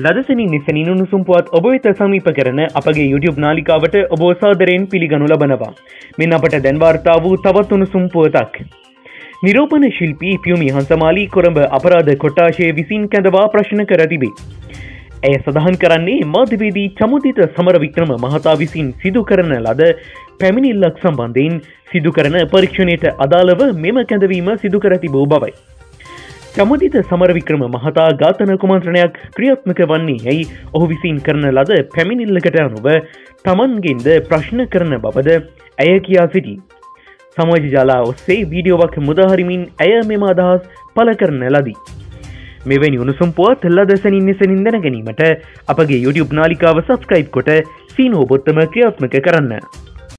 ලදසනින් නිසනින් උණුසුම් පුවත් ඔබ වෙත සමීප කරන අපගේ YouTube නාලිකාවට ඔබ සාදරයෙන් පිළිගනු ලබනවා. මෙන්න අපට දැන් වාර්තා වූ තවත් උණුසුම් පුවතක්. නිරූපණ ශිල්පී පියුමි හංසමාලි කොළඹ අපරාධ කොට්ටාශය විසින් කැඳවා ප්‍රශ්න කර තිබේ. ඇය සඳහන් කරන්නේ මාධ්‍යවේදී චමුදිත සමරවික්‍රම මහතා විසින් සිදු කරන ලද පැමිණිල්ලක් සම්බන්ධයෙන් සිදු කරන පරීක්ෂණයට අදාළව මෙම කැඳවීම සිදු කර තිබූ බවයි. චමුදිත සමරවික්‍රම මහතා ඝාතන කුමන්ත්‍රණයක් ක්‍රියාත්මක වන්නේ ඇයි ඔහු විසින් කරන ලද පැමිණිල්ලකට අනුව තමන්ගෙන්ද ප්‍රශ්න කරන බවද ඇය කියා සිටී. සමාජ ජාලා ඔස්සේ වීඩියෝවක් මුදාහරිමින් ඇය මෙම අදහස් පළ කරන ලදී. මෙවැනි උණුසුම් පුවත් ලදසනින් නිසනින් දැන ගැනීමට අපගේ YouTube නාලිකාව සබ්ස්ක්‍රයිබ් කොට සීනෝ බොත්තම ක්‍රියාත්මක කරන්න.